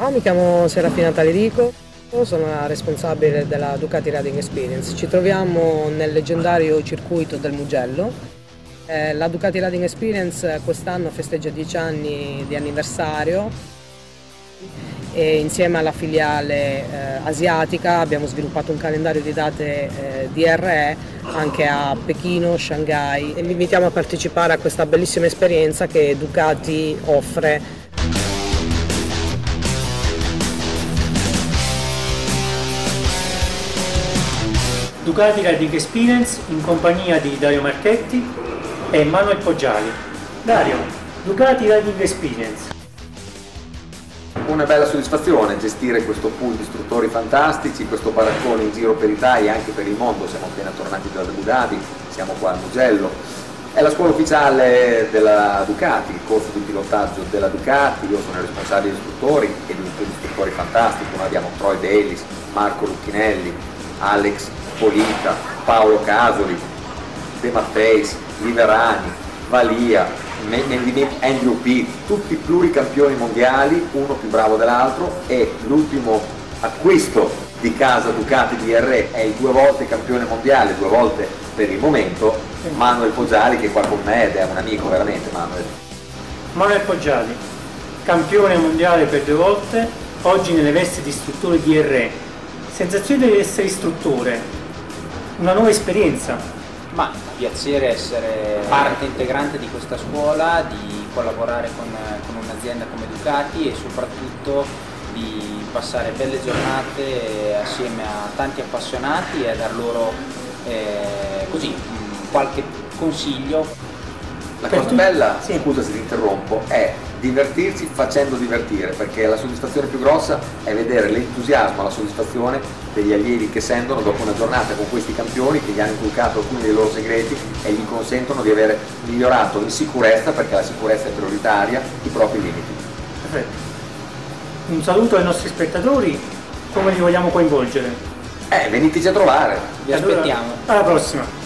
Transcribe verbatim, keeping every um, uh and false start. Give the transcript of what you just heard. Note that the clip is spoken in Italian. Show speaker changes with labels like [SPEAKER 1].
[SPEAKER 1] mi chiamo Serafina Talirico, sono la responsabile della Ducati Riding Experience. Ci troviamo nel leggendario circuito del Mugello. Eh, la Ducati Riding Experience quest'anno festeggia dieci anni di anniversario e insieme alla filiale eh, asiatica abbiamo sviluppato un calendario di date eh, D R E anche a Pechino, Shanghai, e vi invitiamo a partecipare a questa bellissima esperienza che Ducati offre.
[SPEAKER 2] Ducati Riding Experience in compagnia di Dario Marchetti e Manuel Poggiali. Dario, Ducati Riding Experience.
[SPEAKER 3] Una bella soddisfazione gestire questo pool di istruttori fantastici, questo baraccone in giro per l'Italia e anche per il mondo. Siamo appena tornati da Abu Dhabi, siamo qua al Mugello. È la scuola ufficiale della Ducati, il corso di pilotaggio della Ducati. Io sono il responsabile degli istruttori e di un pool di istruttori fantastici. Noi abbiamo Troy Davis, Marco Lucchinelli, Alex Polita, Paolo Casoli, De Matteis, Liverani, Valia, Andrew Pitt, tutti pluricampioni mondiali, uno più bravo dell'altro, e l'ultimo acquisto di casa Ducati D R E è il due volte campione mondiale, due volte per il momento, Manuel Poggiali, che è qua con me ed è un amico veramente. Manuel.
[SPEAKER 2] Manuel Poggiali, campione mondiale per due volte, oggi nelle vesti di istruttore D R E. Sensazione di essere istruttore, una nuova esperienza.
[SPEAKER 4] Ma piacere essere parte integrante di questa scuola, di collaborare con, con un'azienda come Ducati e soprattutto di passare belle giornate assieme a tanti appassionati e a dar loro eh, così qualche consiglio.
[SPEAKER 3] La cosa bella, sì, scusa se ti interrompo, è divertirsi facendo divertire, perché la soddisfazione più grossa è vedere l'entusiasmo, la soddisfazione degli allievi che sentono dopo una giornata con questi campioni che gli hanno inculcato alcuni dei loro segreti e gli consentono di aver migliorato in sicurezza, perché la sicurezza è prioritaria, i propri limiti.
[SPEAKER 2] Perfetto. Un saluto ai nostri spettatori, come li vogliamo coinvolgere?
[SPEAKER 3] Eh, veniteci a trovare!
[SPEAKER 4] Vi aspettiamo!
[SPEAKER 2] Allora, alla prossima!